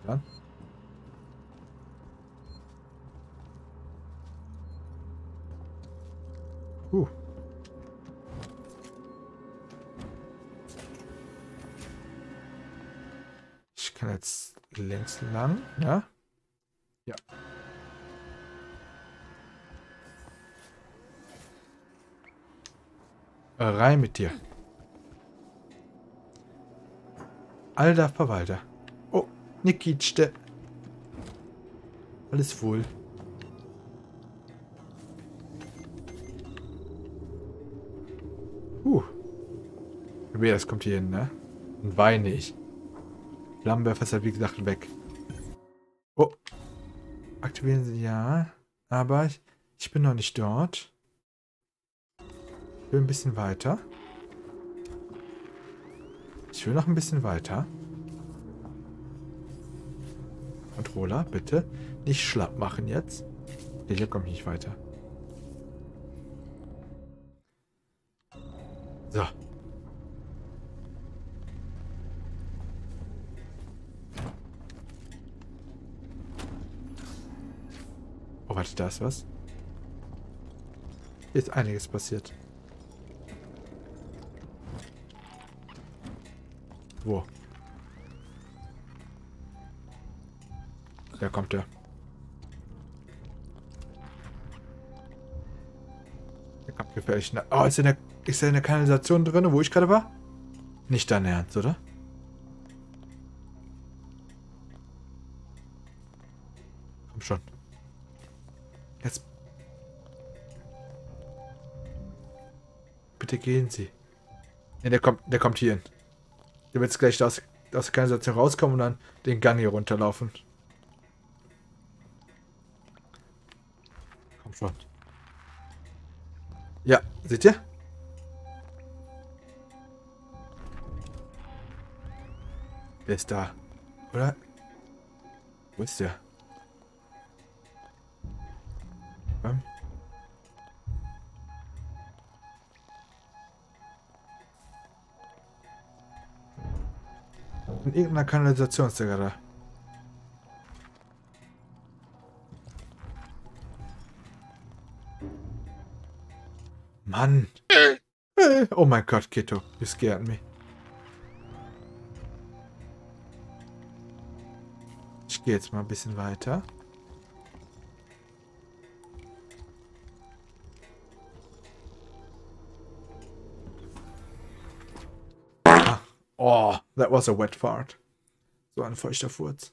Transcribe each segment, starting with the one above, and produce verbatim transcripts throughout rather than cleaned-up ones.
Dann. Uh. Ich kann jetzt längs lang, ja? Ja. Äh, rein mit dir. Alter Verwalter. Oh, ne quietschte. Alles wohl. Uh. Wer das kommt hier hin, ne? Und weine ich. Flammenwerfer ist halt wie gesagt weg. Oh. Aktivieren Sie ja. Aber ich, ich bin noch nicht dort. Ich will ein bisschen weiter. Ich will noch ein bisschen weiter. Controller, bitte. Nicht schlapp machen jetzt. Okay, hier komme ich nicht weiter. So. Oh, warte, da ist was. Hier ist einiges passiert. Wo? Da kommt er. Der kommt gefährlich. Oh, ist er in der, ist er in der Kanalisation drin, wo ich gerade war? Nicht dein Ernst, oder? Komm schon. Jetzt. Bitte gehen Sie. Ne, der kommt, der kommt hier hin. Der wird jetzt gleich aus, aus der Kanalisation rauskommen und dann den Gang hier runterlaufen. Komm schon. Ja, seht ihr? Der ist da. Oder? Wo ist der? Ähm. In irgendeiner Kanalisation ist der gerade. Mann. Oh mein Gott, Kito. You scared me. Ich gehe jetzt mal ein bisschen weiter. Ah. Oh, that was a wet fart. So ein feuchter Furz.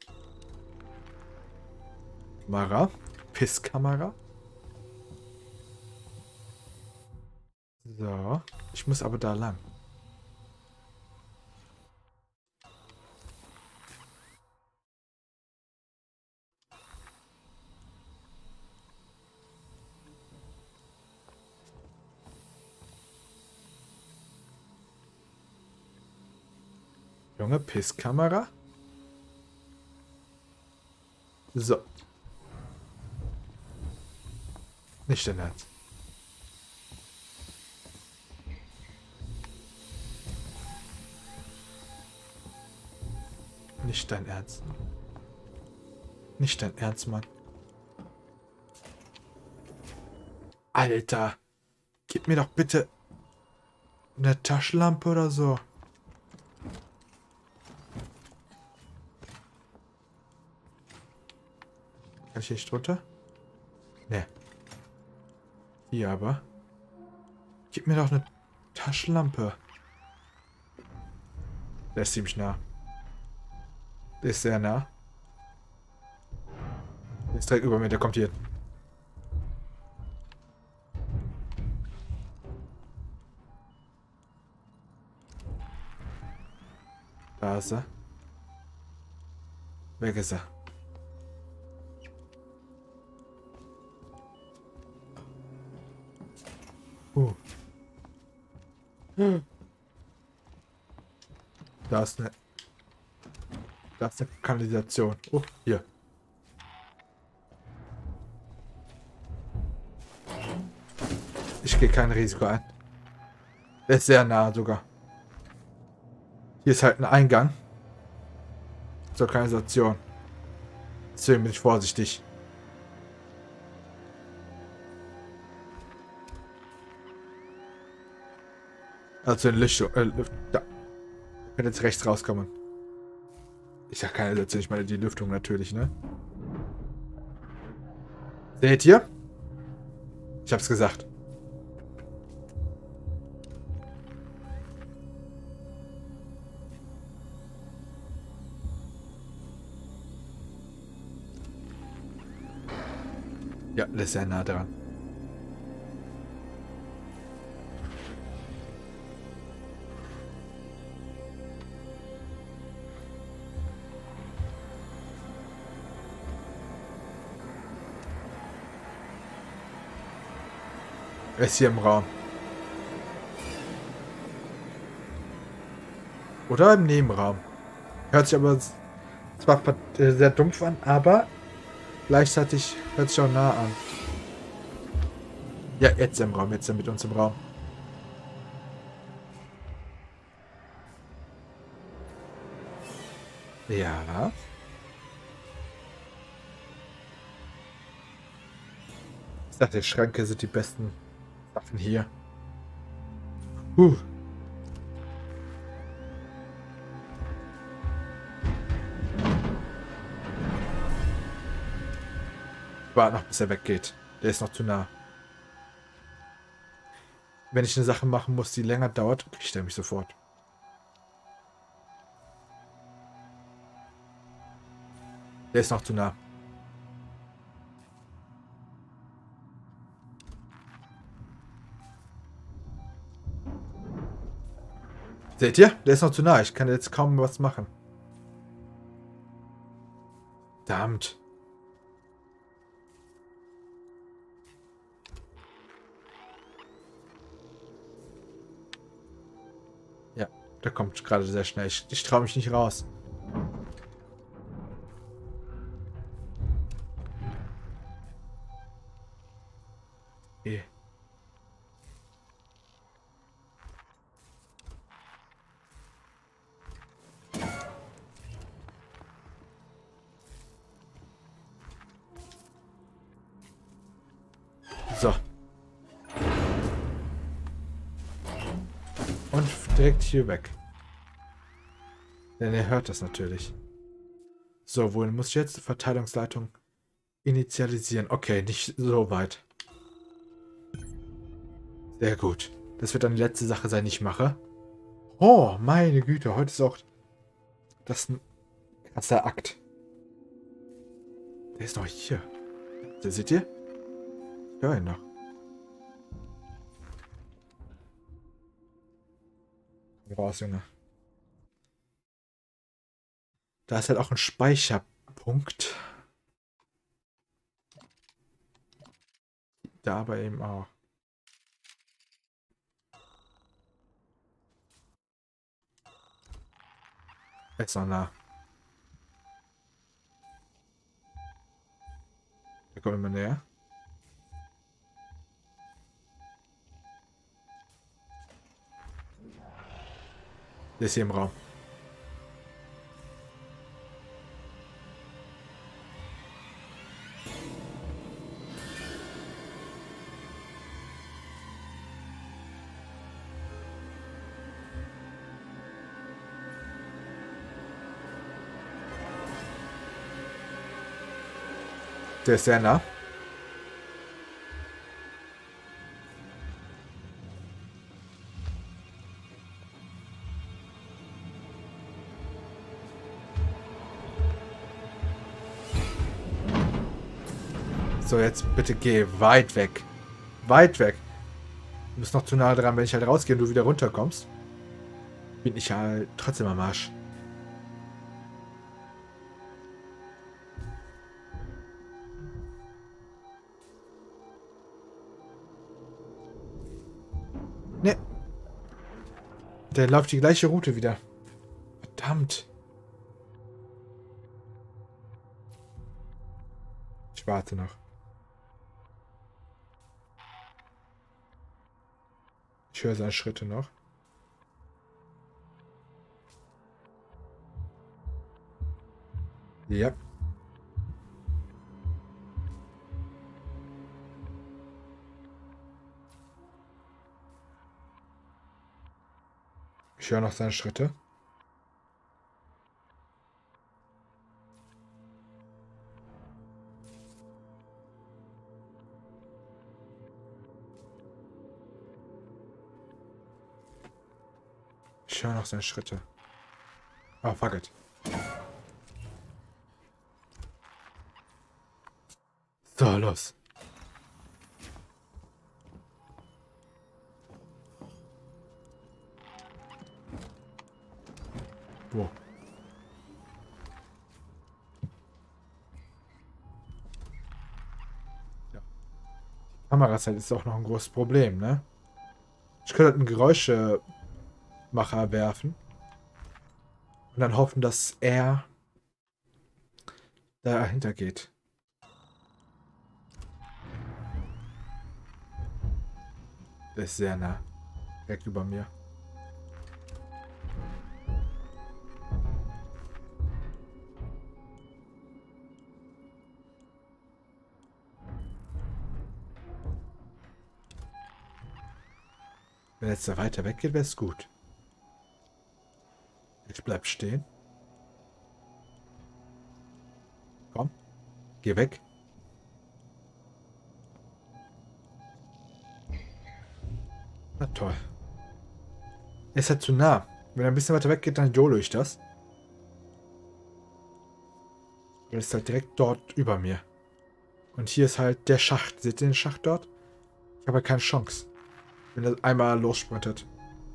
Kamera. Pisskamera. So. Ich muss aber da lang. Junge, Pisskamera. So. Nicht dein Ernst. Nicht dein Ernst. Nicht dein Ernst, Mann. Alter. Gib mir doch bitte eine Taschenlampe oder so. Kann ich hier nicht drunter? Ne. Hier aber. Gib mir doch eine Taschenlampe. Der ist ziemlich nah. Der ist sehr nah. Der ist direkt über mir, der kommt hier. Da ist er. Weg ist er. Uh. Hm. Da ist eine... Da ist eine Kanalisation. Oh, hier. Ich gehe kein Risiko ein. Der ist sehr nah sogar. Hier ist halt ein Eingang zur Kanalisation. Deswegen bin ich vorsichtig. Also in Lichtung. Äh, Lüft, da. Ich kann jetzt rechts rauskommen. Ich sag keine Sätze, ich meine die Lüftung natürlich, ne? Seht ihr? Ich hab's gesagt. Ja, das ist sehr nah dran. Er ist hier im Raum. Oder im Nebenraum. Hört sich aber zwar sehr dumpf an, aber gleichzeitig hört sich auch nah an. Ja, jetzt im Raum, jetzt mit uns im Raum. Ja. Ich dachte, die Schränke sind die besten Sachen hier. Huh. Warte noch, bis er weggeht. Der ist noch zu nah. Wenn ich eine Sache machen muss, die länger dauert, kriegt er mich sofort. Der ist noch zu nah. Seht ihr? Der ist noch zu nah. Ich kann jetzt kaum was machen. Verdammt. Ja, der kommt gerade sehr schnell. Ich, ich traue mich nicht raus. Okay. So. Und direkt hier weg. Denn er hört das natürlich. So, wohin muss ich jetzt? Verteilungsleitung initialisieren. Okay, nicht so weit. Sehr gut. Das wird dann die letzte Sache sein, die ich mache. Oh, meine Güte. Heute ist auch das ein krasser Akt. Der ist noch hier. Da seht ihr? Ich höre ihn noch. Raus, Junge. Da ist halt auch ein Speicherpunkt. Da aber eben auch. Jetzt noch nah. Wir kommen immer näher. Der ist hier im Raum. Der ist sehr nah. So, jetzt bitte geh weit weg. Weit weg. Du bist noch zu nah dran, wenn ich halt rausgehe und du wieder runterkommst. Bin ich halt trotzdem am Arsch. Ne. Der läuft die gleiche Route wieder. Verdammt. Ich warte noch. Ich höre seine Schritte noch. Ja. Ich höre noch seine Schritte. Ich höre noch seine Schritte. Oh, fuck it. So, los. Wo? Ja. Die Kamerazeit ist auch noch ein großes Problem, ne? Ich könnte halt einen Geräuschemacher werfen. Und dann hoffen, dass er dahinter geht. Der ist sehr nah. Direkt über mir. Wenn jetzt da weiter weggeht, wäre es gut. Ich bleib stehen. Komm. Geh weg. Na toll. Er ist halt zu nah. Wenn er ein bisschen weiter weg geht, dann jolo ich das. Er ist halt direkt dort über mir. Und hier ist halt der Schacht. Seht ihr den Schacht dort? Ich habe halt keine Chance. Wenn er einmal lossprintet.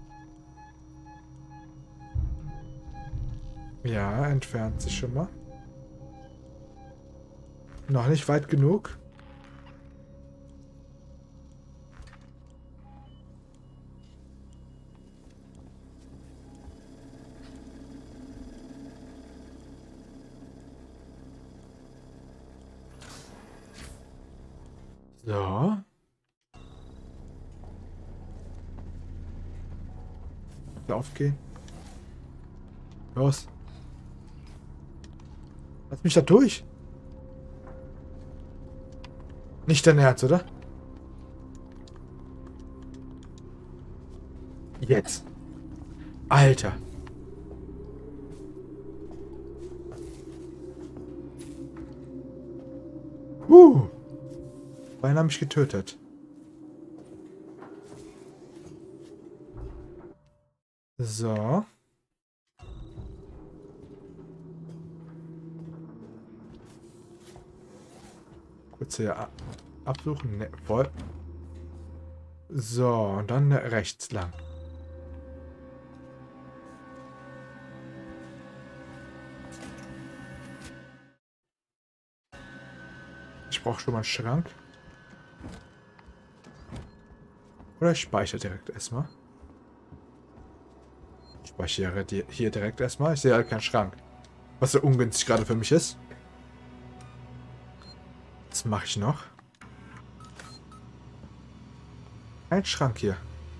Ja, entfernt sich schon mal. Noch nicht weit genug. So. Aufgehen. Los. Lass mich da durch. Nicht dein Ernst, oder? Jetzt. Alter. Uh. Beinahe mich getötet. So. Kurz hier absuchen. Ne, voll. So, und dann rechts lang. Ich brauche schon mal einen Schrank. Oder ich speichere direkt erstmal. Ich speichere hier direkt erstmal. Ich sehe halt keinen Schrank. Was so ungünstig gerade für mich ist. Was mache ich noch? Ein Schrank hier.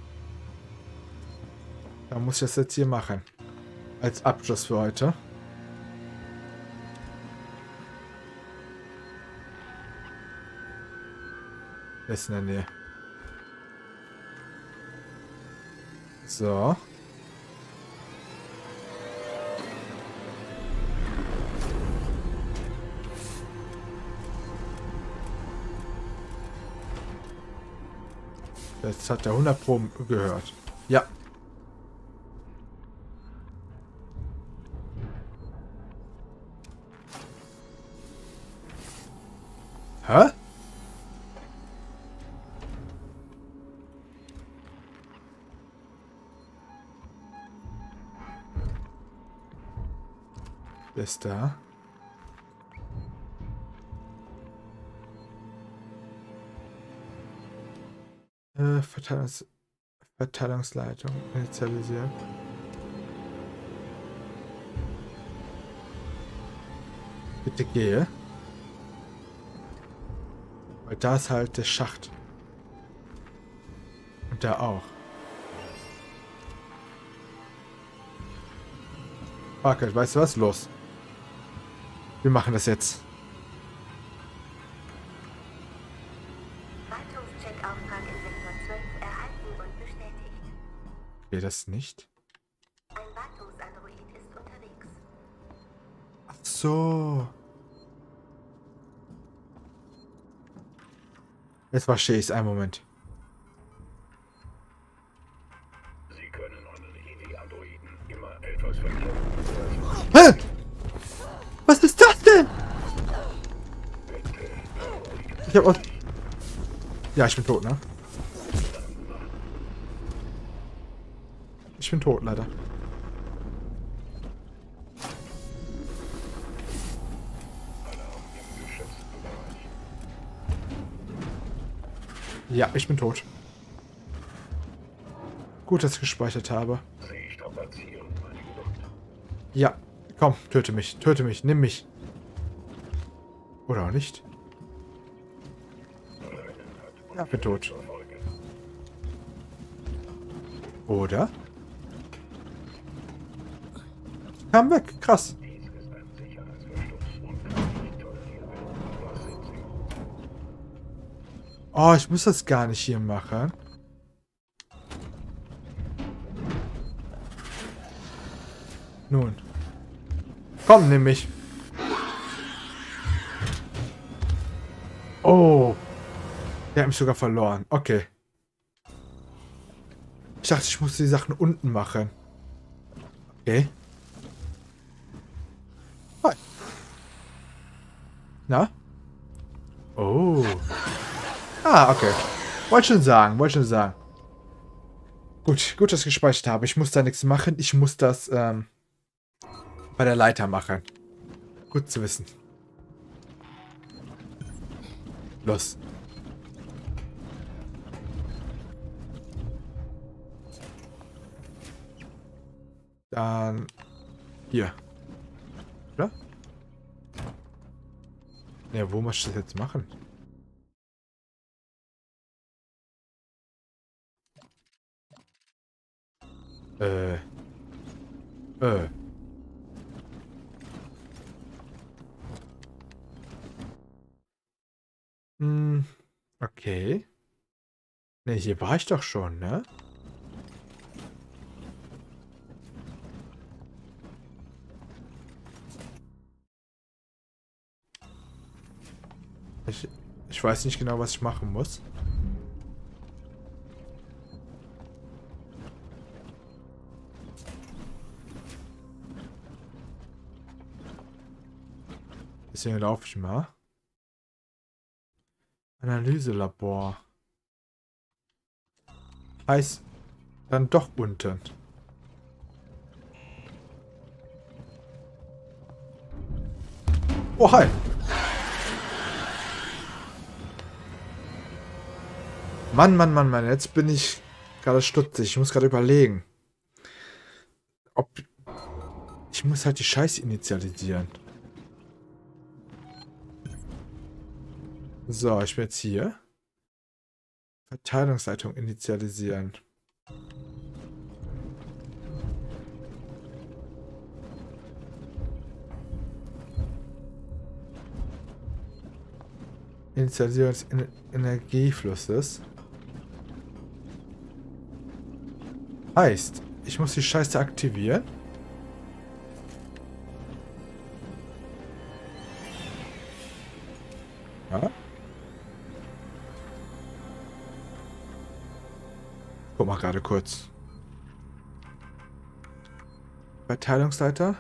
Da muss ich das jetzt hier machen. Als Abschluss für heute. Der ist in der Nähe. So. Jetzt hat der hundert Pro gehört. Ja. Hä? Wer ist da? Äh, Verteilungs Verteilungsleitung initialisieren. Bitte gehe. Weil da ist halt der Schacht. Und da auch. Okay, weißt du was? Los. Wir machen das jetzt. Wartungscheckauftrag in Sektor zwölf erhalten und bestätigt. Geht das nicht? So. Jetzt verstehe ich es. Einen Moment. Sie können Androiden immer etwas verlieren. Hä? Was ist das denn? Ich hab aus... Ja, ich bin tot, ne? Ich bin tot, leider. Ja, ich bin tot. Gut, dass ich gespeichert habe. Ja, komm, töte mich, töte mich, nimm mich. Oder auch nicht. Ja, bin tot. Oder? Kam weg, krass. Oh, ich muss das gar nicht hier machen. Nun. Komm, nimm mich. Oh. Der hat mich sogar verloren. Okay. Ich dachte, ich musste die Sachen unten machen. Okay. Hi. Na? Oh. Ah, okay. Wollte schon sagen, wollte schon sagen. Gut, gut, dass ich gespeichert habe. Ich muss da nichts machen. Ich muss das ähm, bei der Leiter machen. Gut zu wissen. Los. Dann hier. Oder? Ja, wo muss ich das jetzt machen? Äh. Äh. Hm. Okay. Ne, hier war ich doch schon, ne? Ich, ich weiß nicht genau, was ich machen muss. Deswegen laufe ich mal. Analyselabor. Heißt dann doch unten. Oh, hi. Mann, Mann, Mann, Mann. Jetzt bin ich gerade stutzig. Ich muss gerade überlegen. Ob... Ich muss halt die Scheiße initialisieren. So, ich bin jetzt hier. Verteilungsleitung initialisieren. Initialisierung des Ener- Energieflusses. Heißt, ich muss die Scheiße aktivieren. Ja. Guck mal gerade kurz. Verteilungsleiter.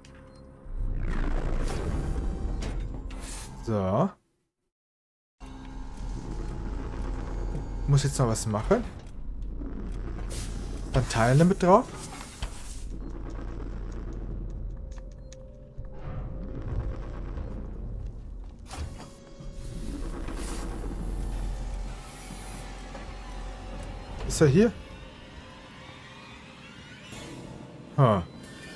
So. Muss jetzt noch was machen. Dann Teile mit drauf. Ist er hier? Huh.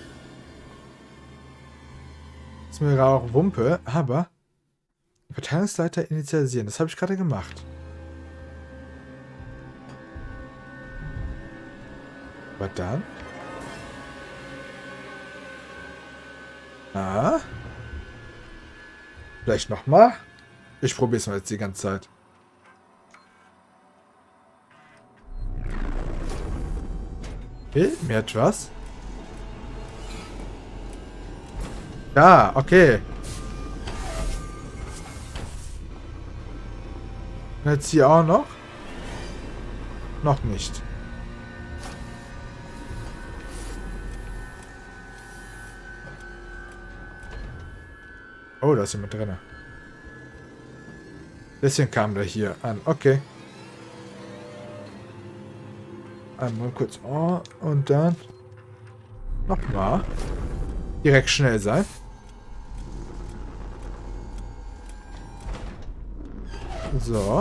Ist mir gerade auch Wumpe, aber Verteilungsleiter initialisieren. Das habe ich gerade gemacht. Aber dann? Ah. Vielleicht nochmal? Ich probiere es mal jetzt die ganze Zeit. Fehlt mir etwas? Ja, okay. Und jetzt hier auch noch? Noch nicht. Oh, da ist jemand drin. Deswegen kam der hier an. Okay. Einmal kurz. Oh, und dann. Nochmal. Direkt schnell sein. So.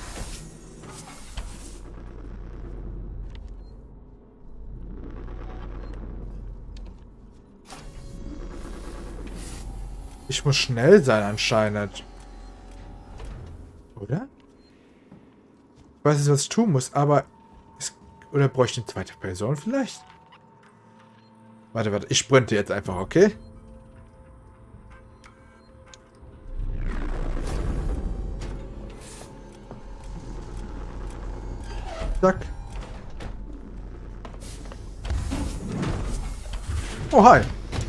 Ich muss schnell sein anscheinend. Oder? Ich weiß nicht, was ich tun muss, aber... Es, oder bräuchte ich eine zweite Person vielleicht? Warte, warte. Ich sprinte jetzt einfach, okay? Zack. Oh, hi.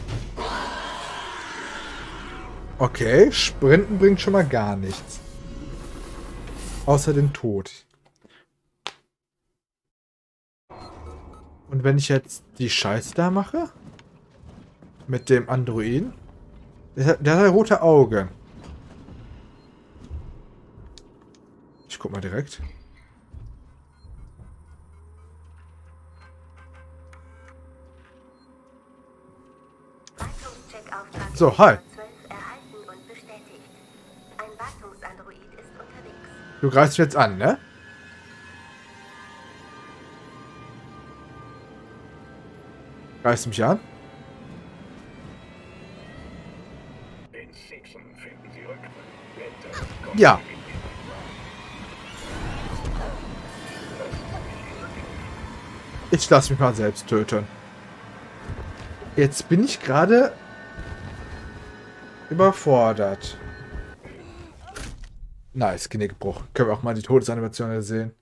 Okay, Sprinten bringt schon mal gar nichts. Außer den Tod. Und wenn ich jetzt die Scheiße da mache? Mit dem Androiden? Der hat, der hat ein rote Auge. Ich guck mal direkt. So, hi. Du greifst mich jetzt an, ne? Greifst du mich an? Ja. Ich lasse mich mal selbst töten. Jetzt bin ich gerade überfordert. Nice, Genickbruch. Können wir auch mal die Todesanimation sehen.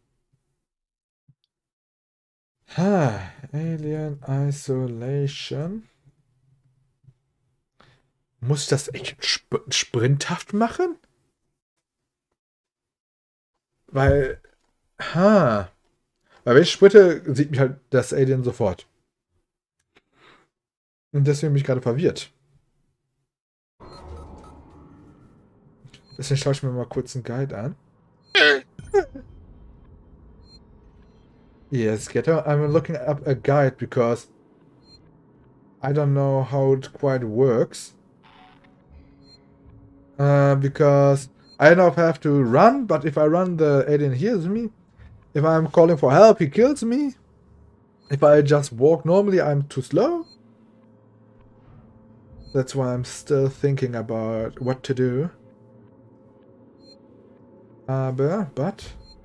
Ha, Alien Isolation. Muss ich das echt sp sprinthaft machen? Weil, ha, weil wenn ich sprinte, sieht mich halt das Alien sofort. Und deswegen bin ich gerade verwirrt. Deswegen schaue ich mir mal kurz einen Guide an. Yes, Getter, I'm looking up a guide because I don't know how it quite works. Uh, because I don't know if I have to run, but if I run, the alien hears me. If I'm calling for help, he kills me. If I just walk normally, I'm too slow. That's why I'm still thinking about what to do. Aber, but...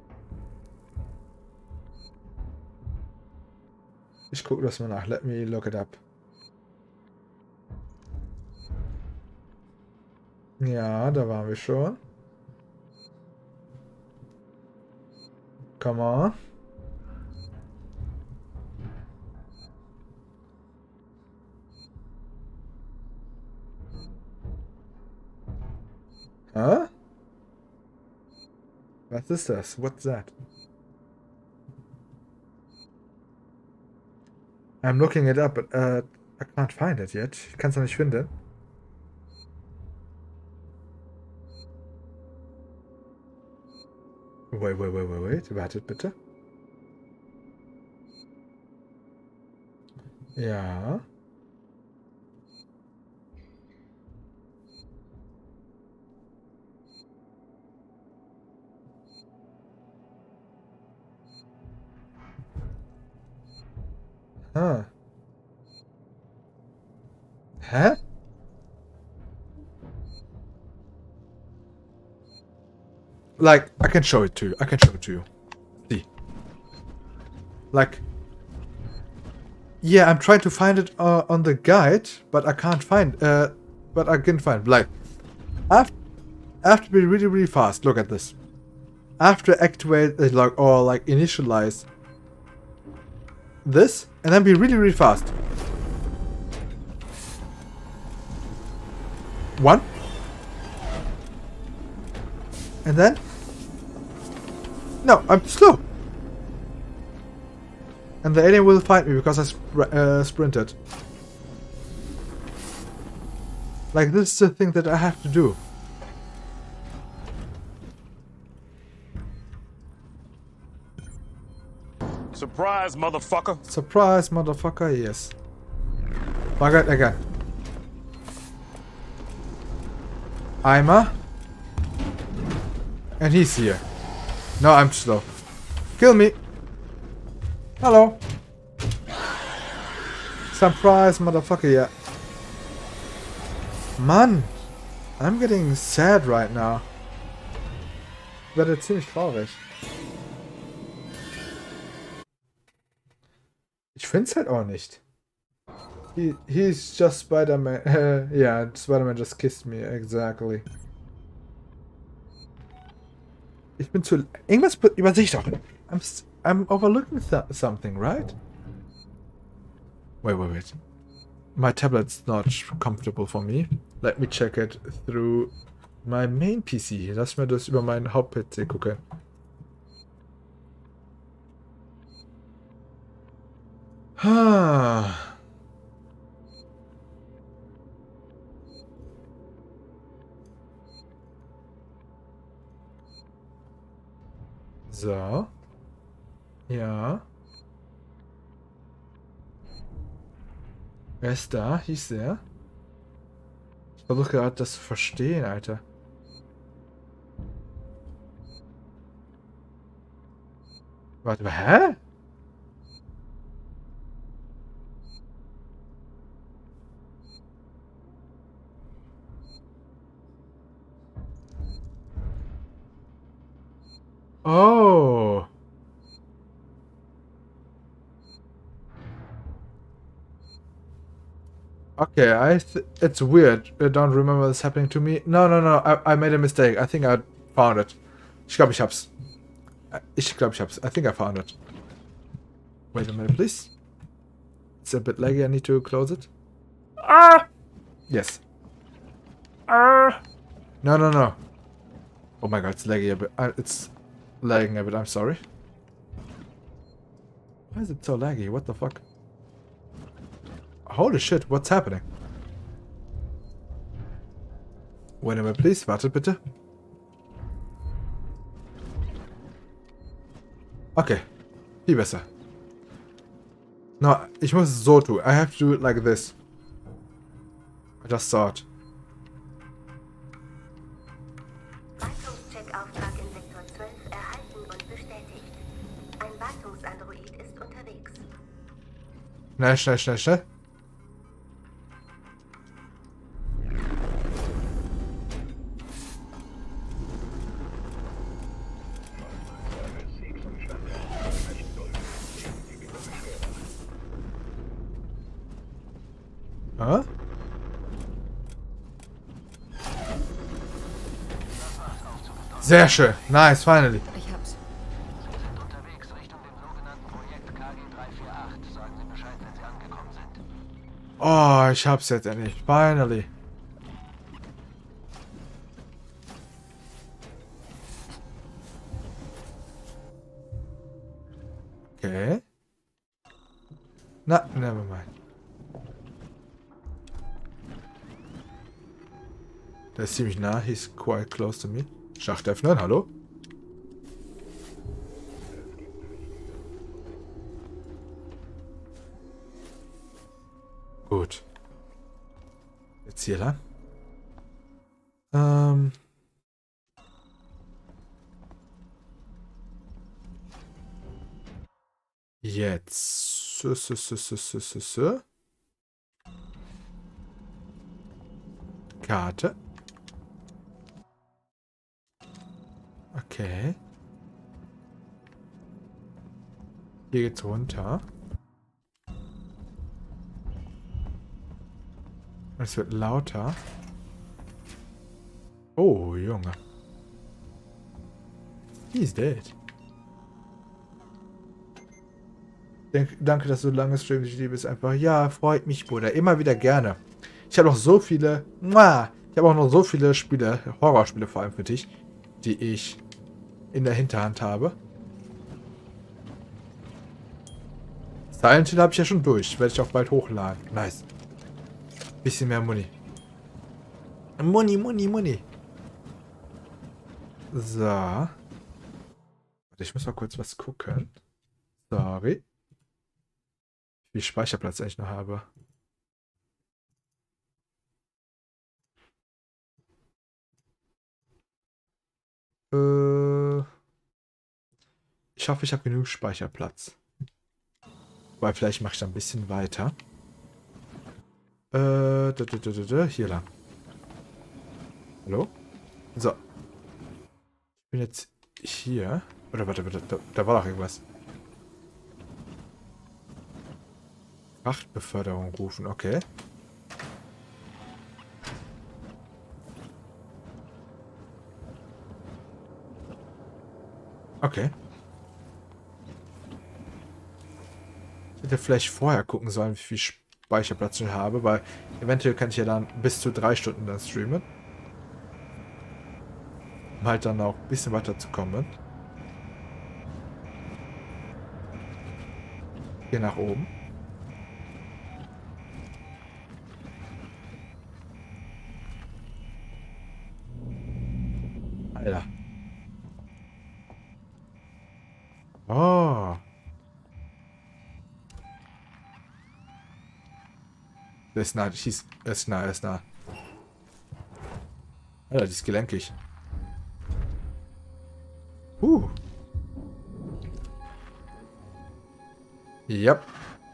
Ich gucke das mal nach. Let me look it up. Ja, da waren wir schon. Come on. Huh? Was ist das? What's that? I'm looking it up, but uh, I can't find it yet. Ich kann es noch nicht finden. Wait, wait, wait, wait, wait. Wartet bitte. Ja. Ah. Hä? Like, I can show it to you. I can show it to you. See. Like... Yeah, I'm trying to find it uh, on the guide, but I can't find... Uh, but I can find... Like... I have, I have to be really, really fast. Look at this. I have to activate, uh, like, or, like, initialize... this, and then be really, really fast. One. And then? No, I'm slow. And the alien will find me because I sp uh, sprinted. Like, this is the thing that I have to do. Surprise, motherfucker. Surprise, motherfucker, yes. Bugger again. Eimer. And he's here. No, I'm slow. Kill me. Hello. Surprise, motherfucker, yeah. Mann. I'm getting sad right now. Ich werde ziemlich traurig. Ich find's halt auch nicht. He, he's just Spider-Man. Uh, yeah, Spider-Man just kissed me, exactly. Ich bin zu... Irgendwas übersehe ich doch. I'm, I'm overlooking th something, right? Wait, wait, wait. My tablet's not comfortable for me. Let me check it through my main P C. Lass mir das über meinen Haupt-P C gucken. Ah. So. Ja. Wer ist da? Hieß der? Ich versuche gerade das zu verstehen, Alter. Warte, hä? Oh. Okay, I th it's weird. I don't remember this happening to me. No, no, no. I, I made a mistake. I think I found it. Ich glaube, ich hab's. Ich glaube, ich hab's. I think I found it. Wait a minute, please. It's a bit laggy. I need to close it. Ah! Yes. Ah! No, no, no. Oh my god, it's laggy a bit. Uh, it's lagging a bit. I'm sorry. Why is it so laggy? What the fuck? Holy shit, what's happening? Wait a minute, please. Wartet bitte. Okay. Viel besser. No, ich muss es so tun. I have to do it like this. I just saw it. Wartungscheckauftrag in Sektor zwölf erhalten und bestätigt. Ein Wartungsandroid ist unterwegs. Schnell, schnell, schnell, schnell. Huh? Sehr schön. Nice, finally. Ich hab's. Sie sind unterwegs Richtung dem sogenannten Projekt K G drei vier acht. Sagen Sie Bescheid, wenn Sie angekommen sind. Oh, ich hab's jetzt endlich. Finally. Okay. Na, never mind. Der ist ziemlich nah. He's quite close to me. Schacht öffnen, hallo? Gut. Jetzt hier lang. Ähm. Jetzt. So, so, so, so, so, so, so. Karte. Okay. Hier geht's runter. Es wird lauter. Oh, Junge. He's dead. Denk, danke, dass du lange streamst. Ich liebe es einfach. Ja, freut mich, Bruder. Immer wieder gerne. Ich habe noch so viele Mua, Ich habe auch noch so viele Spiele, Horrorspiele vor allem für dich, die ich in der Hinterhand habe. Silent Hill habe ich ja schon durch. Werde ich auch bald hochladen. Nice. Bisschen mehr Money. Money, Money, Money. So. Warte, ich muss mal kurz was gucken. Sorry. Wie viel Speicherplatz ich noch habe. Äh, ich hoffe, ich habe genug Speicherplatz. Weil vielleicht mache ich da ein bisschen weiter. Äh, da, da, da, da, da, hier lang. Hallo? So. Ich bin jetzt hier. Oder warte, warte, da, da war doch irgendwas. Frachtbeförderung rufen, okay. Okay. Ich hätte vielleicht vorher gucken sollen, wie viel Speicherplatz ich habe, weil eventuell kann ich ja dann bis zu drei Stunden dann streamen. Um halt dann auch ein bisschen weiter zu kommen. Hier nach oben. Alter. Oh. Der ist nah, die ist, er ist nah, er ist nah. Alter, die ist gelenkig. Uh. Yep.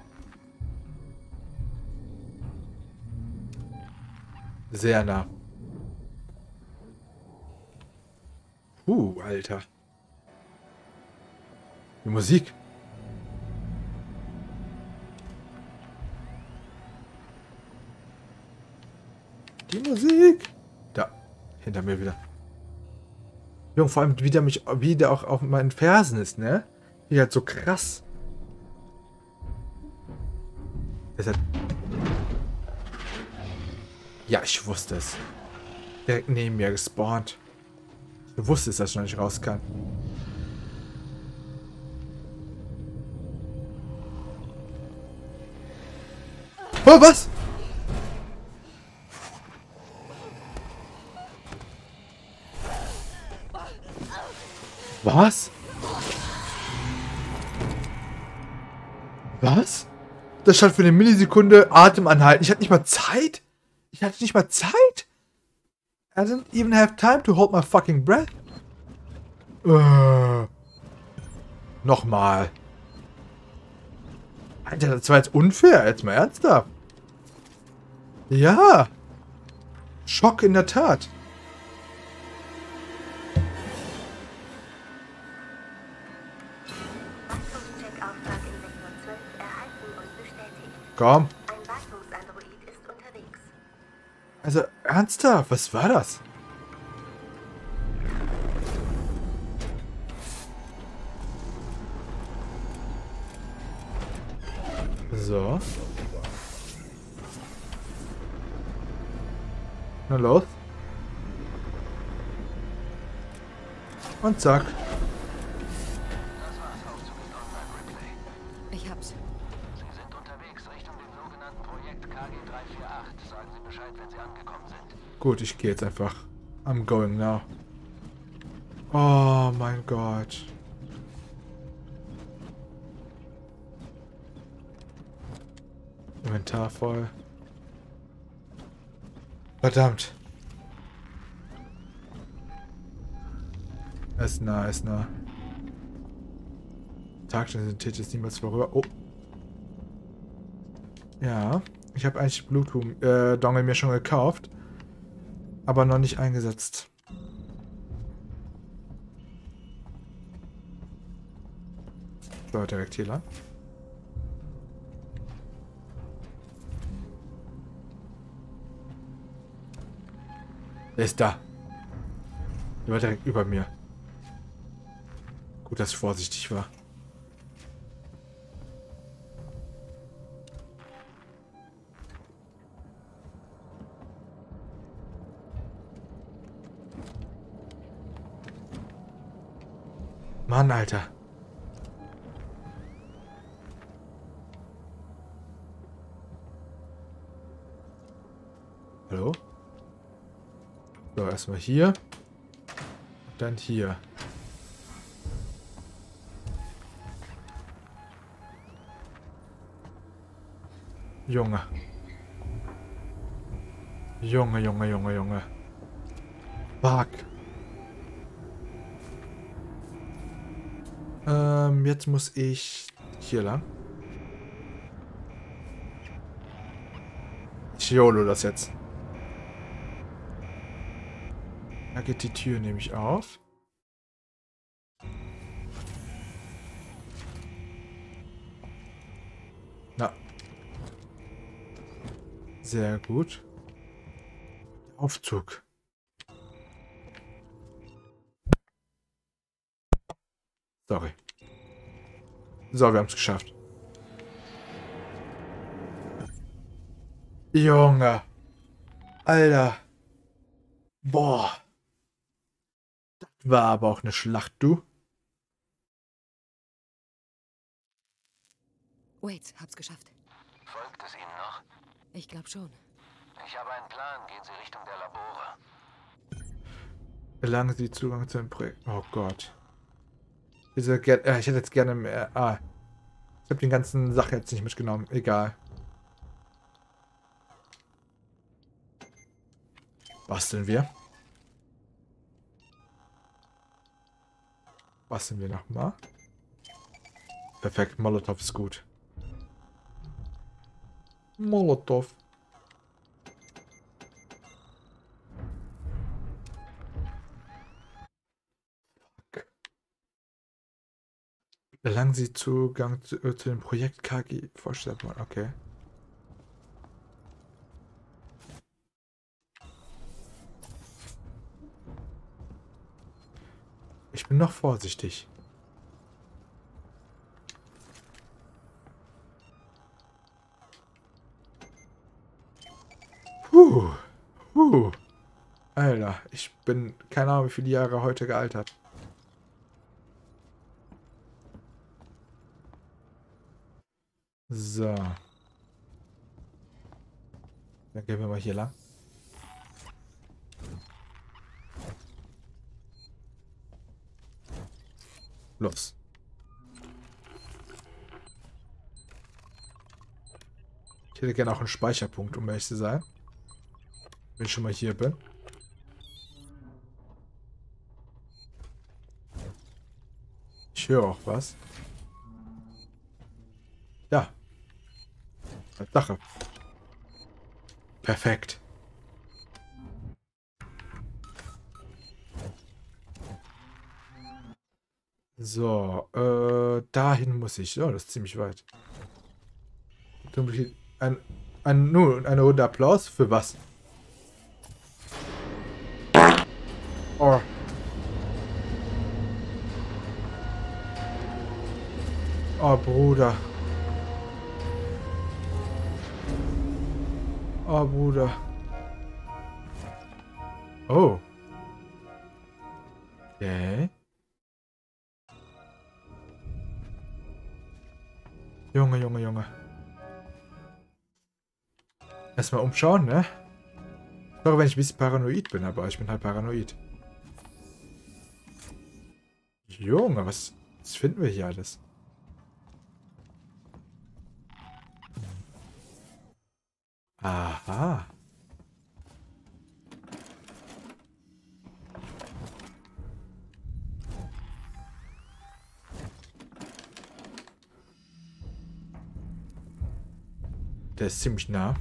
Sehr nah. Uh, Alter. Die Musik. Die Musik. Da. Hinter mir wieder. Junge, vor allem wie der mich, wie der auch auf meinen Fersen ist, ne? Wie halt so krass. Das hat... Ja, ich wusste es. Direkt neben mir gespawnt. Du wusstest, dass ich noch nicht raus kann. Oh, was? Was? Was? Das stand für eine Millisekunde Atem anhalten. Ich hatte nicht mal Zeit. Ich hatte nicht mal Zeit. I didn't even have time to hold my fucking breath. Uh. Nochmal. Alter, das war jetzt unfair. Jetzt mal ernsthaft. Ja. Schock in der Tat. Wartungscheckauftrag in Sektor zwölf erhalten und bestätigt. Komm. Ein Wartungsandroid ist unterwegs. Also, ernsthaft? Was war das? So. Na los. Und zack. Das war's. Aufzug ist online, Ripley. Ich hab's. Sie sind unterwegs Richtung dem sogenannten Projekt K G drei vier acht. Sagen Sie Bescheid, wenn Sie angekommen sind. Gut, ich gehe jetzt einfach. I'm going now. Oh mein Gott. Inventar voll. Verdammt. Er ist nah, er ist nah. Tagintensität ist niemals vorüber. Oh. Ja. Ich habe eigentlich Bluetooth-Dongle mir schon gekauft. Aber noch nicht eingesetzt. So, direkt hier lang. Er ist da. Er war direkt über mir. Gut, dass ich vorsichtig war. Mann, Alter. Hallo? So, erstmal hier. Dann hier. Junge. Junge, Junge, Junge, Junge. Fuck. Ähm, jetzt muss ich hier lang. Ich YOLO das jetzt. Da geht die Tür nämlich auf. Na. Sehr gut. Aufzug. Sorry. So, wir haben es geschafft. Junge. Alter. Boah. Das war aber auch eine Schlacht, du. Wait, hab's geschafft. Folgt es Ihnen noch? Ich glaub schon. Ich habe einen Plan. Gehen Sie Richtung der Labore. Erlangen Sie Zugang zu dem Projekt. Oh Gott. Ich hätte, äh, ich hätte jetzt gerne mehr. Ah. Ich habe die ganzen Sachen jetzt nicht mitgenommen. Egal. Basteln wir. Basteln wir nochmal. Perfekt. Molotow ist gut. Molotow. Erlangen Sie Zugang zu, äh, zu dem Projekt K G Vorstellung. Okay. Ich bin noch vorsichtig. Puh. Puh. Alter, ich bin keine Ahnung, wie viele Jahre heute gealtert. So. Dann gehen wir mal hier lang. Los. Ich hätte gerne auch einen Speicherpunkt, um ehrlich zu sein. Wenn ich schon mal hier bin. Ich höre auch was. Ja. Sache. Perfekt. So, äh, dahin muss ich. Ja, das ist ziemlich weit. Ein, ein, nun, eine Runde Applaus. Für was? Oh. Oh, Bruder. Oh, Bruder. Oh. Okay. Junge, Junge, Junge. Erstmal umschauen, ne? Sorry, wenn ich ein bisschen paranoid bin, aber ich bin halt paranoid. Junge, was, was finden wir hier alles? Aha. Der ist ziemlich nah.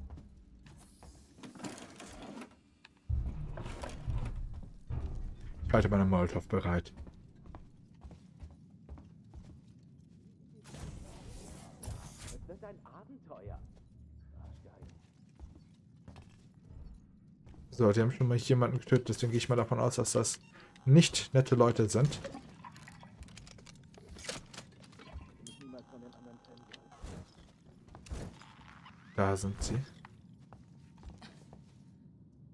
Ich halte meine Molotow bereit. Es wird ein Abenteuer. So, die haben schon mal jemanden getötet, deswegen gehe ich mal davon aus, dass das nicht nette Leute sind. Da sind sie.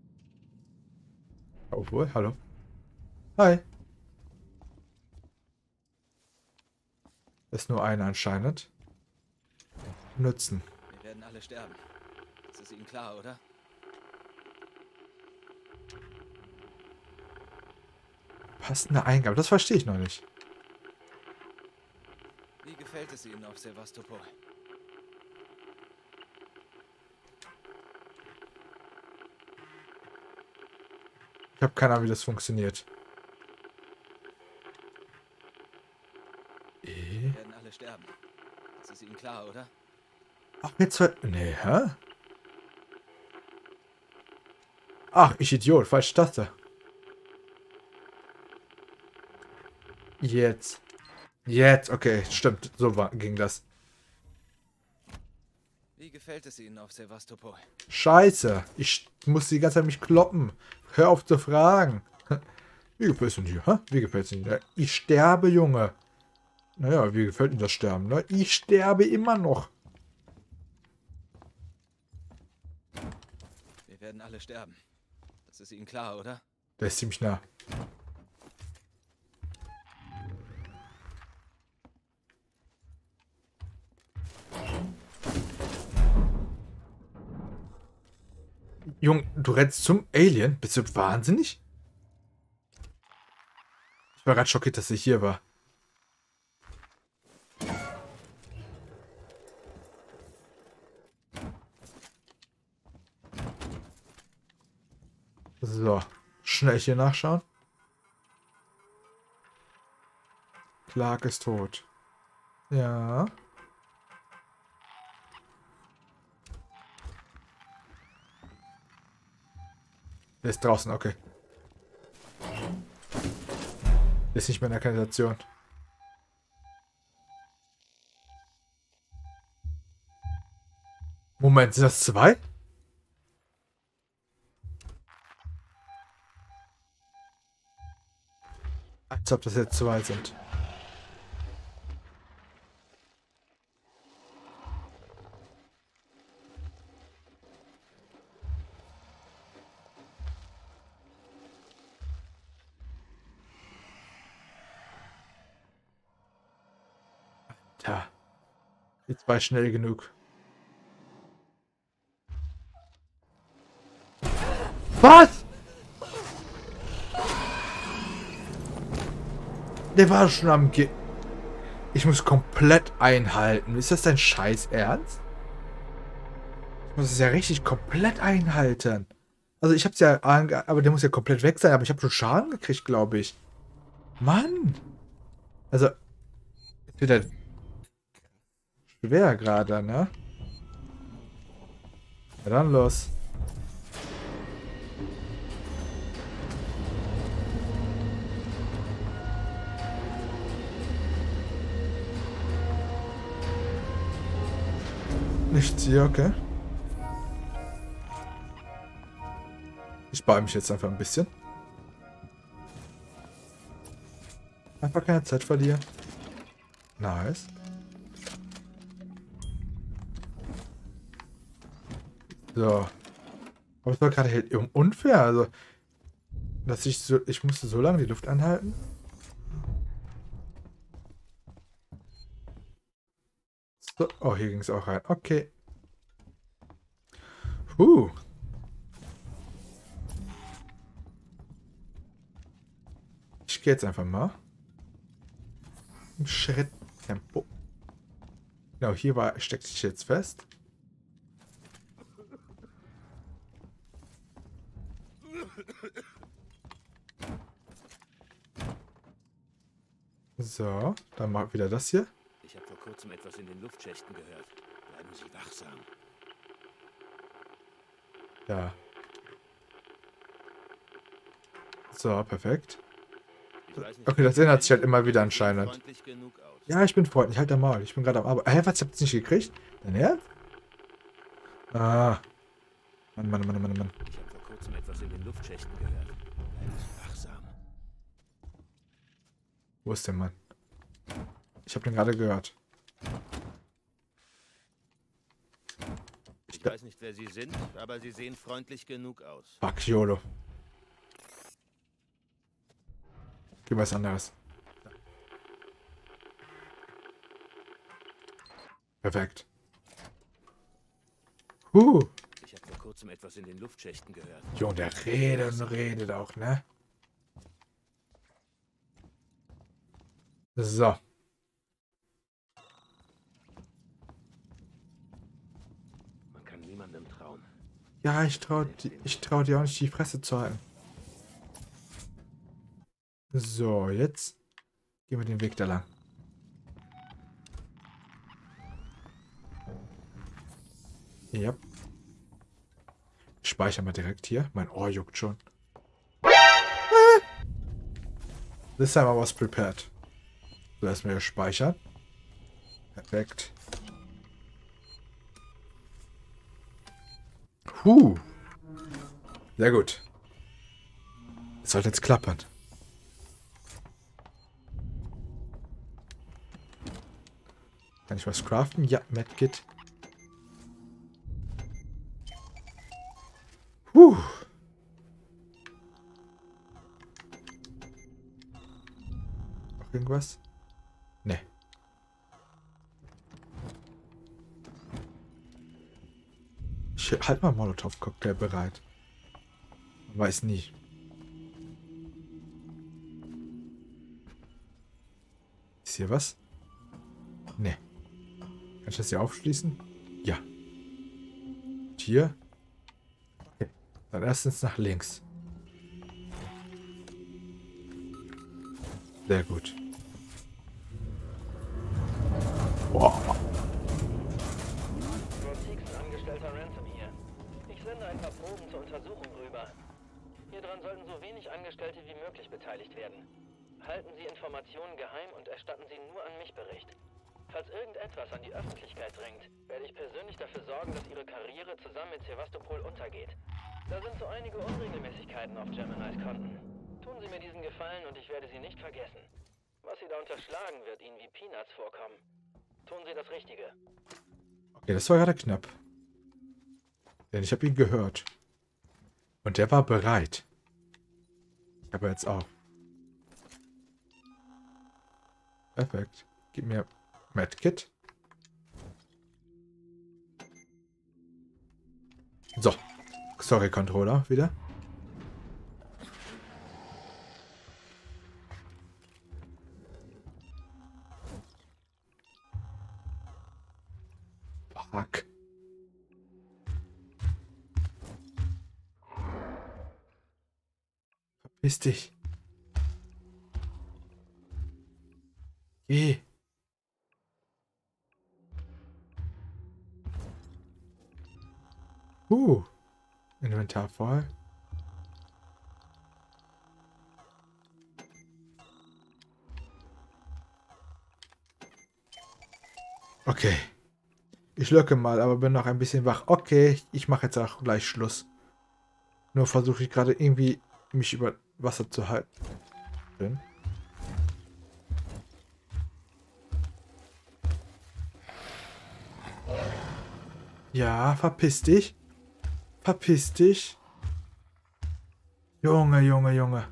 Obwohl, hallo. Hi. Ist nur einer anscheinend. Nutzen. Wir werden alle sterben. Das ist Ihnen klar, oder? Passende Eingabe. Das verstehe ich noch nicht. Wie gefällt es Ihnen auf Sevastopol? Ich habe keine Ahnung, wie das funktioniert. E? Wir werden alle sterben. Das ist Ihnen klar, oder? Ach, jetzt ver... Nee, hä? Ach, ich Idiot. Falsche Taste. Jetzt. Jetzt, okay, stimmt. So war, ging das. Wie gefällt es Ihnen auf Sevastopol? Scheiße. Ich muss die ganze Zeit mich kloppen. Hör auf zu fragen. Wie gefällt es Ihnen hier? Hä? Wie gefällt es Ihnen hier? Ich sterbe, Junge. Naja, wie gefällt Ihnen das Sterben? Ne? Ich sterbe immer noch. Wir werden alle sterben. Das ist Ihnen klar, oder? Der ist ziemlich nah. Junge, du rennst zum Alien? Bist du wahnsinnig? Ich war gerade schockiert, dass ich hier war. So, schnell hier nachschauen. Clark ist tot. Ja. Der ist draußen, okay. Der ist nicht mehr in der Kanalisation. Moment, sind das zwei? Als ob das jetzt zwei sind. Alter. Jetzt war ich schnell genug. Was? Der war schon am Ge... Ich muss komplett einhalten. Ist das dein Scheiß Ernst? Ich muss es ja richtig komplett einhalten. Also ich hab's ja... ange- Aber der muss ja komplett weg sein. Aber ich habe schon Schaden gekriegt, glaube ich. Mann! Also... Ist wieder... schwer gerade, ne? Ja, dann los. Nichts hier, okay. Ich spare mich jetzt einfach ein bisschen. Einfach keine Zeit verlieren. Nice. So. Aber es war gerade halt unfair. Also, dass ich so. Ich musste so lange die Luft anhalten. So. Oh, hier ging es auch rein. Okay. Huh. Ich gehe jetzt einfach mal. Im Schritttempo. Genau, hier war, steckt sich jetzt fest. So, dann mal wieder das hier. Ich habe vor kurzem etwas in den Luftschächten gehört. Bleiben Sie wachsam. Ja. So, perfekt. Ich weiß nicht, Okay, das ändert sich halt immer wieder anscheinend. freundlich genug aus. Ja, ich bin freundlich. Halt der Maul. Ich bin gerade am Arbeiten. Hä, was? Habt ihr nicht gekriegt? Dein Ernst? Ah. Mann, Mann, Mann, Mann, Mann. Ich habe vor kurzem etwas in den Luftschächten gehört. Bleiben Sie wachsam. Wo ist der Mann? Ich habe den gerade gehört. Ich weiß nicht, wer Sie sind, aber Sie sehen freundlich genug aus. Fuck, YOLO. Gib was anderes. Perfekt. Huh. Ich habe vor kurzem etwas in den Luftschächten gehört. Jo, der redet und redet auch, ne? So. Man kann niemandem trauen. Ja, ich trau, ich trau dir auch nicht die Fresse zu halten. So, jetzt gehen wir den Weg da lang. Ja. Speichern wir direkt hier. Mein Ohr juckt schon. This time I was prepared. So, erstmal speichern. Perfekt. Huh. Sehr gut. Es sollte jetzt klappern. Kann ich was craften? Ja, Medkit. Huh. Noch irgendwas? Ne. Ich halte mal Molotov-Cocktail bereit. Man weiß nie. Ist hier was? Ne. Kann ich das hier aufschließen? Ja. Und hier? Okay. Dann erstens nach links. Sehr gut. Wow. Angestellter Ransom hier. Ich sende ein paar Proben zur Untersuchung rüber. Hieran sollten so wenig Angestellte wie möglich beteiligt werden. Halten Sie Informationen geheim und erstatten Sie nur an mich Bericht. Falls irgendetwas an die Öffentlichkeit dringt, werde ich persönlich dafür sorgen, dass Ihre Karriere zusammen mit Sevastopol untergeht. Da sind so einige Unregelmäßigkeiten auf Geminis Konten. Tun Sie mir diesen Gefallen und ich werde Sie nicht vergessen. Was Sie da unterschlagen, wird Ihnen wie Peanuts vorkommen. Tun Sie das Richtige. Okay, das war gerade knapp. Denn ich habe ihn gehört. Und der war bereit. Aber jetzt auch. Perfekt. Gib mir Medkit. So. Sorry, Controller wieder. Fuck. Verpiss dich. Geh. Uh. Inventar voll. Okay. Ich löcke mal, aber bin noch ein bisschen wach. Okay, ich mache jetzt auch gleich Schluss. Nur versuche ich gerade irgendwie mich über Wasser zu halten. Ja, verpiss dich. Verpiss dich. Junge, Junge, Junge.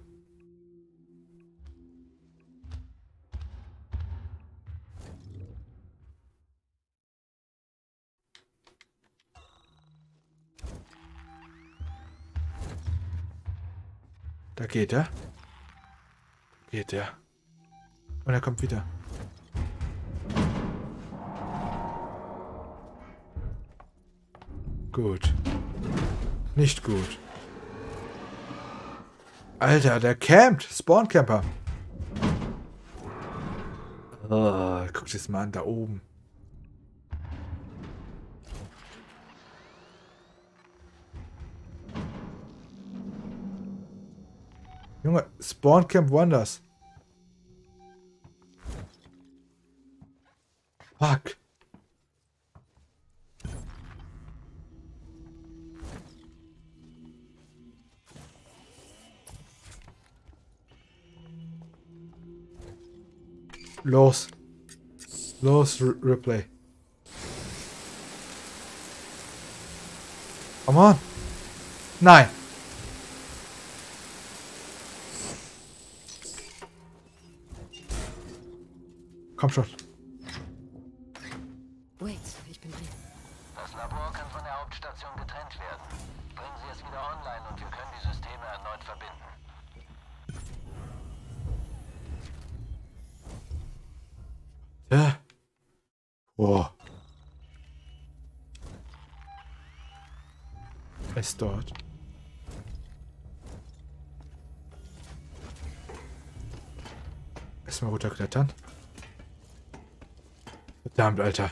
Da geht er. Geht er. Und er kommt wieder. Gut. Nicht gut. Alter, der campt. Spawncamper. Oh, guck dir das mal an, da oben. Junge, Spawncamp woanders. Fuck. Los. Los, R Replay. Come on. Nein. Komm schon. Wait. Hä? Oh. Er ist dort. Erstmal runterklettern. Verdammt, Alter.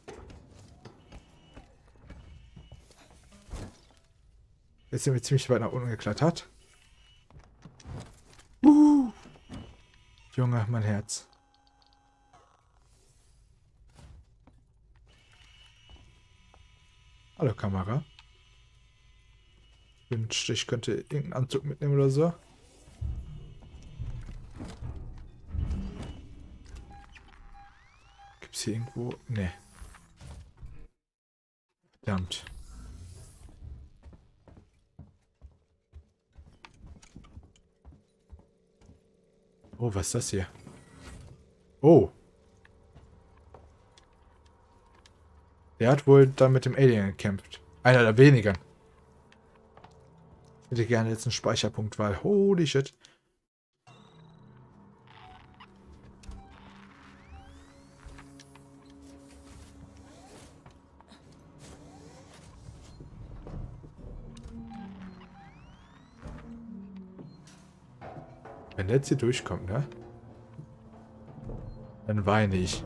Jetzt sind wir ziemlich weit nach unten geklettert. Uh. Junge, mein Herz. Hallo Kamera. Ich wünschte, ich könnte irgendeinen Anzug mitnehmen oder so. Gibt's hier irgendwo? Ne. Verdammt. Oh, was ist das hier? Oh. Der hat wohl dann mit dem Alien gekämpft. Einer der wenigen. Ich hätte gerne jetzt einen Speicherpunkt, weil holy shit. Wenn der jetzt hier durchkommt, ne? Dann weine ich.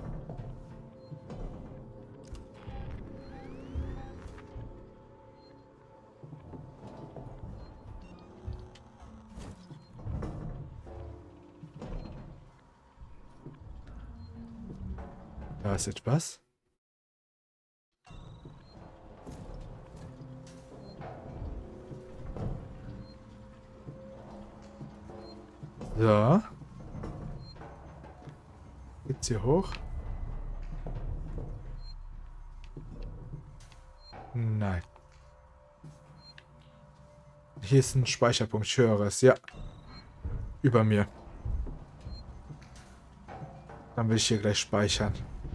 Da ist etwas. So. Geht's hier hoch? Nein. Hier ist ein Speicherpunkt. Ich höre es. Ja. Über mir. Dann will ich hier gleich speichern.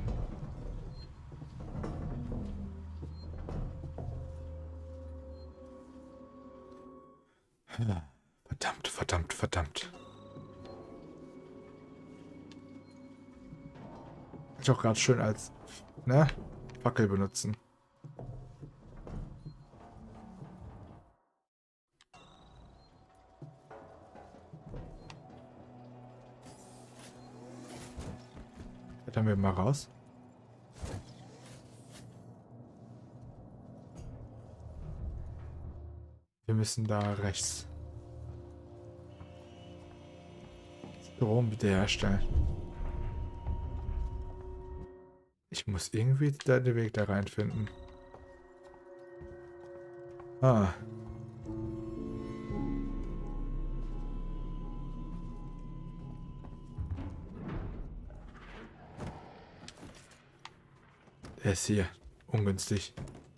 Verdammt, verdammt, verdammt. Ich auch gerade schön als, ne, Fackel benutzen. Klettern wir mal raus. Wir müssen da rechts. Strom bitte herstellen. Ich muss irgendwie da den Weg da reinfinden. Ah. Der ist hier. Ungünstig.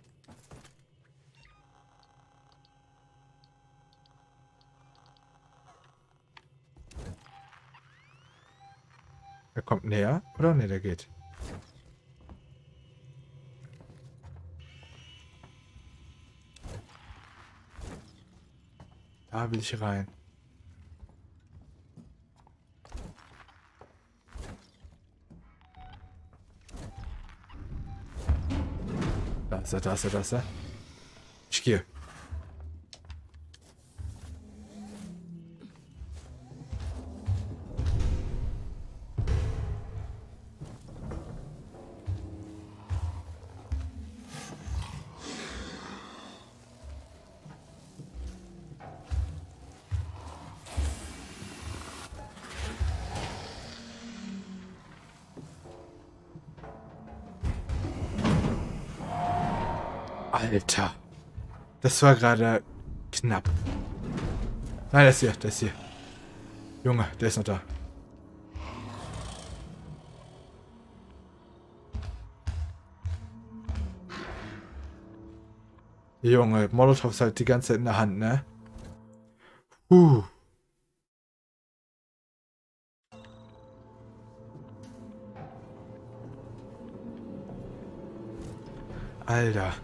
Er kommt näher, oder? Ne, der geht. Da will ich rein. Da ist er, da ist er, da ist er. Ich gehe. Alter. Das war gerade knapp. Nein, der ist hier, der ist hier. Junge, der ist noch da. Junge, Molotov ist halt die ganze Zeit in der Hand, ne? Huh. Alter.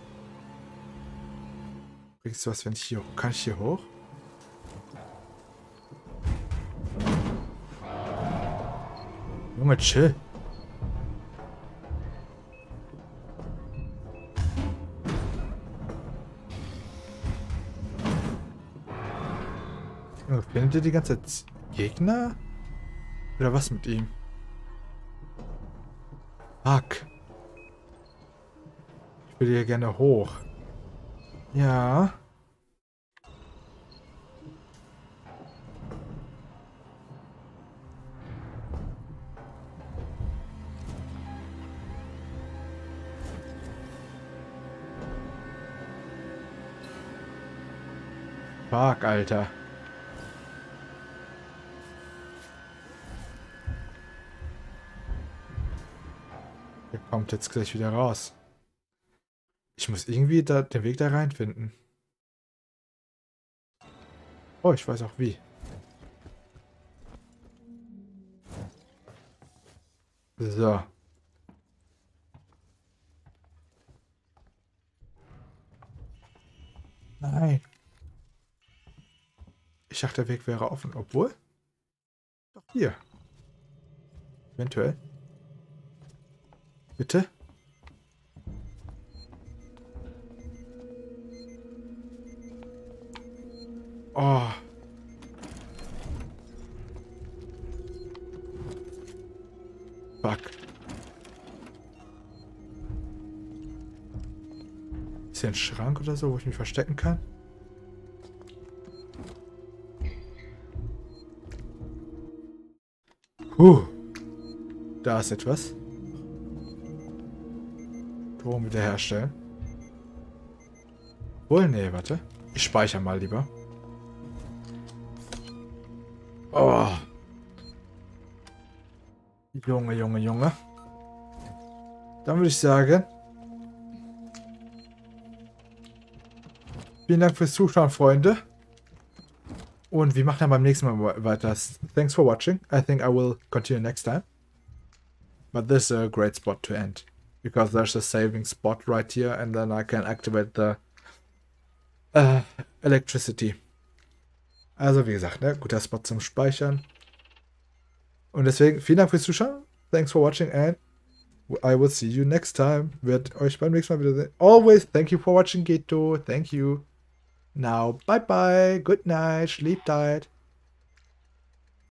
Bringst du was, wenn ich hier... Kann ich hier hoch? Junge, chill. Sind die die ganze Zeit Gegner? Oder was mit ihm? Fuck. Ich will hier gerne hoch. Ja. Fuck, Alter. Der kommt jetzt gleich wieder raus. Ich muss irgendwie da den Weg da reinfinden. Oh, ich weiß auch wie. So. Nein. Ich dachte, der Weg wäre offen, obwohl... Doch hier. Eventuell. Bitte? Oh. Fuck. Ist hier ein Schrank oder so, wo ich mich verstecken kann? Huh. Da ist etwas. Strom wiederherstellen. Wohl, nee, warte. Ich speichere mal lieber. Oh. Junge, Junge, Junge. Dann würde ich sagen... Vielen Dank fürs Zuschauen, Freunde. Und wir machen dann beim nächsten Mal weiter. Thanks for watching. I think I will continue next time. But this is a great spot to end. Because there's a saving spot right here. And then I can activate the uh, electricity. Also wie gesagt, ne, guter Spot zum Speichern. Und deswegen vielen Dank fürs Zuschauen. Thanks for watching and I will see you next time. Wird euch beim nächsten Mal wieder sehen. Always thank you for watching, Geto. Thank you. Now, bye bye. Good night. Sleep tight.